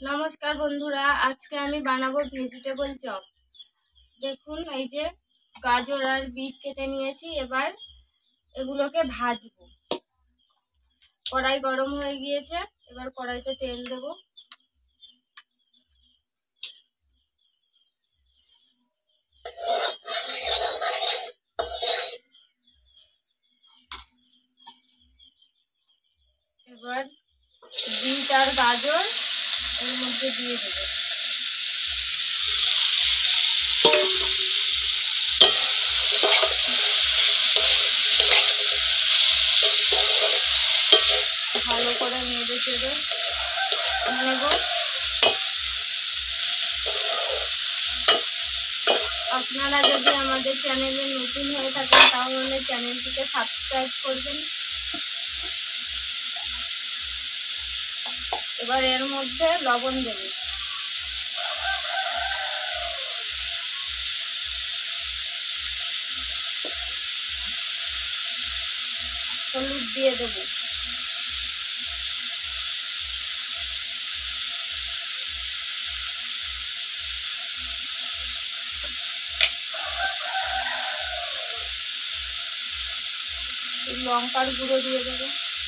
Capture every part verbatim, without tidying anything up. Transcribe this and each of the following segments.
নমস্কার বন্ধুরা, আজকে আমি বানাবো ভেজিটেবল চপ। দেখুন, এই যে গাজর আর বিট কেটে নিয়েছি। এবার এগুলোকে ভাজবো। কড়াই গরম হয়ে গিয়েছে, এবার কড়াইতে তেল দেব। এবার বিট আর গাজর এর মধ্যে দিয়ে দেব। ভালো করে নেড়ে চেড়ে নেব। আপনারা যদি আমাদের চ্যানেলে নতুন হয়ে থাকেন তাহলে চ্যানেলটিকে সাবস্ক্রাইব করবেন। এবার এর মধ্যে লবণ দেব। হলুদ দিয়ে দেব। লঙ্কার গুঁড়ো দিয়ে দেবো।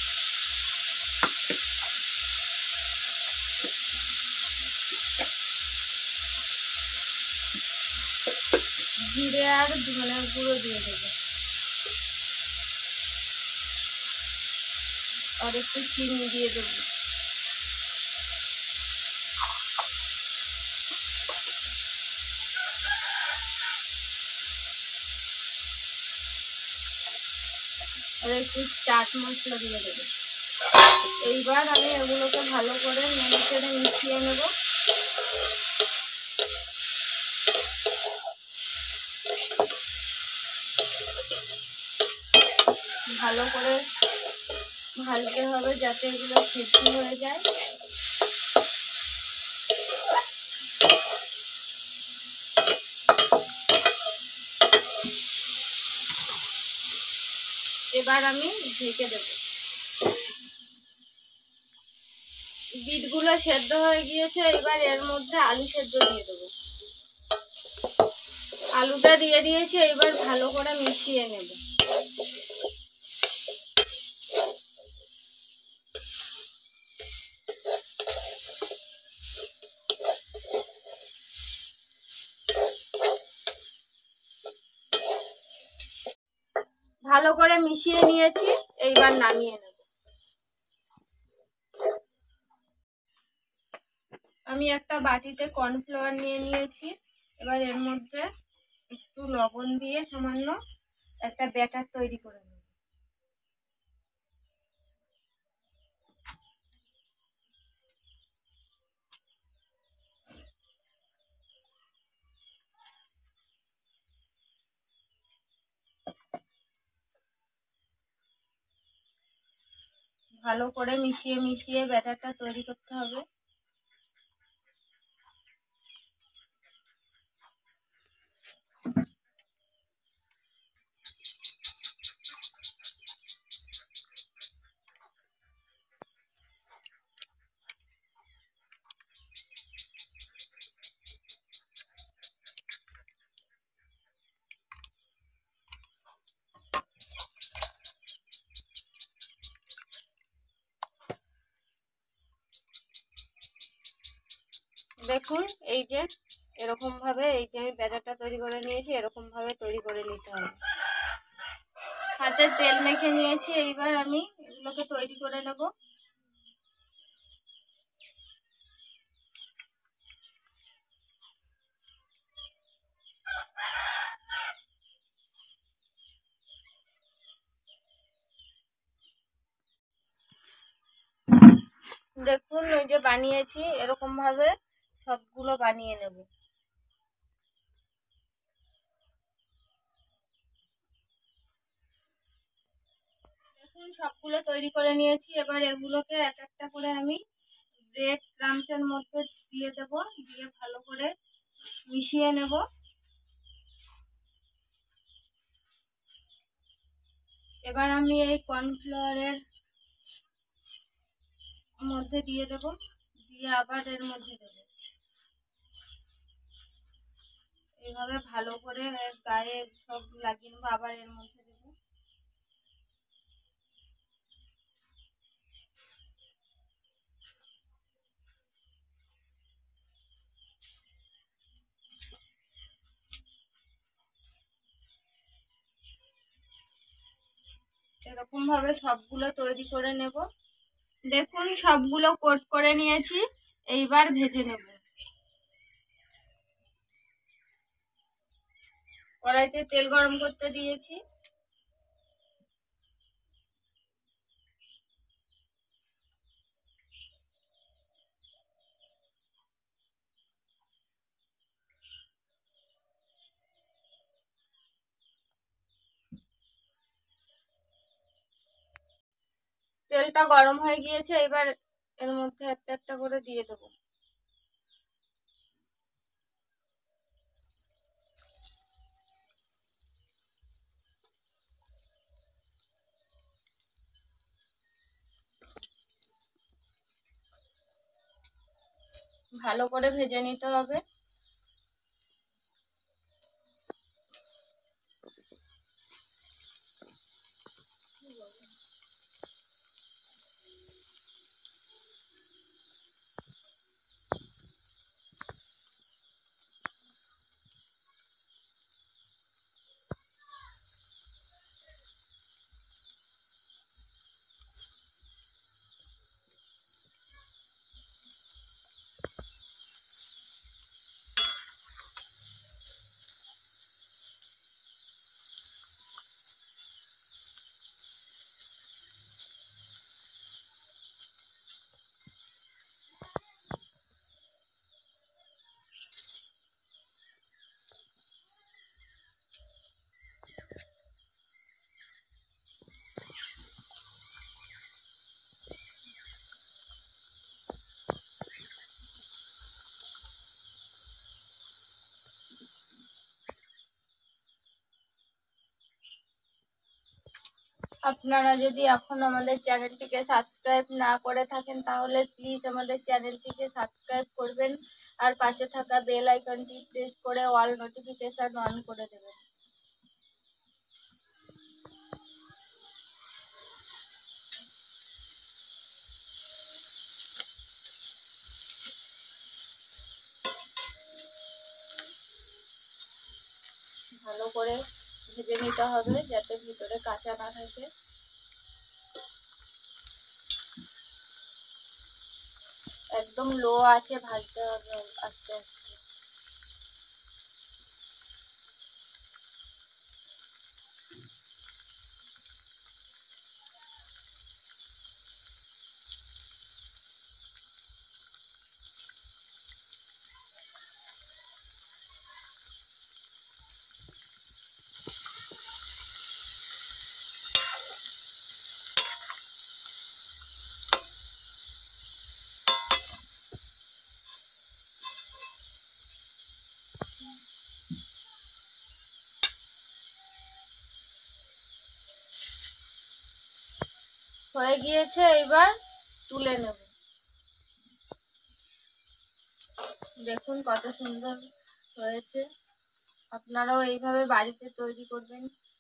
জিরে আর ধনের গুঁড়ো দিয়ে দেবো। আর একটু চিনি দিয়ে দেবো। আর একটু চাট মশলা দিয়ে দেবো। এইবার আমি এগুলোকে ভালো করে নেড়ে চেড়ে মিশিয়ে নেব। ভালো করে ভাজতে হবে যাতে এগুলো সেদ্ধ হয়ে যায়। এবার আমি ঢেকে দেব। বিটগুলো সেদ্ধ হয়ে গিয়েছে, এবার এর মধ্যে আলু সেদ্ধ দিয়ে দেবো। আলুটা দিয়ে দিয়েছি, এবার ভালো করে মিশিয়ে নেব। ভালো করে মিশিয়ে নিয়েছি, এইবার নামিয়ে নেব। আমি একটা বাটিতে কর্নফ্লাওয়ার নিয়ে নিয়েছি। এবার এর মধ্যে একটু লবণ দিয়ে সামান্য একটা ব্যাটার তৈরি করে নেব। ভালো করে মিশিয়ে মিশিয়ে ব্যাটারটা তৈরি করতে হবে। দেখুন, এই যে এরকম ভাবে এই যে আমি ব্যাটারটা তৈরি করে নিয়েছি, এরকম ভাবে তৈরি করে নিতে হবে। হাতে তেল মেখে নিয়েছি, এইবার আমি এগুলোকে তৈরি করে নেব। দেখুন, ওই যে বানিয়েছি, এরকম ভাবে সবগুলো বানিয়ে নেব। দেখুন, সবগুলো তৈরি করে নিয়েছি। এবার এগুলোকে এক একটা করে আমি ব্রেড ক্রাম্পসের মধ্যে দিয়ে দেব, দিয়ে ভালো করে মিশিয়ে নেব। এবার আমি এই কর্নফ্লাওয়ারের মধ্যে দিয়ে দেব, দিয়ে আবার এর মধ্যে দেবো। এইভাবে ভালো করে গায়ে সব লাগিয়ে নেবো, আবার এর মধ্যে দেবো। এরকম ভাবে সবগুলো তৈরি করে নেব। দেখুন সবগুলো কোট করে নিয়েছি, এইবার ভেজে নেব। কড়াইতে তেল গরম করতে দিয়েছি। তেলটা গরম হয়ে গিয়েছে, এবার এর মধ্যে একটা একটা করে দিয়ে দেবো। ভালো করে ভেজে নিতে হবে। আপনারা যদি এখন আমাদের চ্যানেলটিকে সাবস্ক্রাইব না করে থাকেন তাহলে প্লিজ আমাদের চ্যানেলটিকে সাবস্ক্রাইব করবেন আর পাশে থাকা বেল আইকনটি প্রেস করে অল নোটিফিকেশন অন করে দেবেন। ভালো করে ভেজে নিতে হবে যাতে ভিতরে কাঁচা না থাকে। একদম লো আছে ভাজতে হবে আস্তে আস্তে। হয়ে গিয়েছে, এবার তুলে নেব। দেখুন কত সুন্দর হয়েছে, আপনারাও এইভাবে বাড়িতে তৈরি করবেন।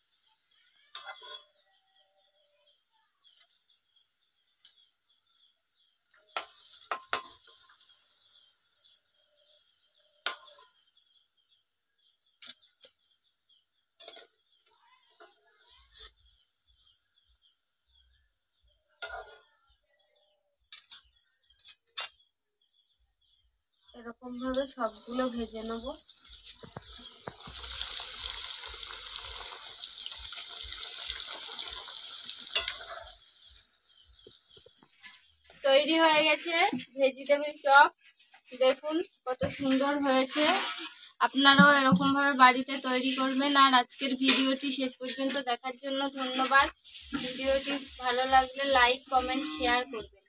এরকম ভাবে সবগুলো ভেজে নেব। তৈরি হয়ে গেছে ভেজিটেবিল চপ। দেখুন কত সুন্দর হয়েছে, আপনারাও এরকম ভাবে বাড়িতে তৈরি করবেন। আর আজকের ভিডিওটি শেষ পর্যন্ত দেখার জন্য ধন্যবাদ। ভিডিওটি ভালো লাগলে লাইক কমেন্ট শেয়ার করবেন।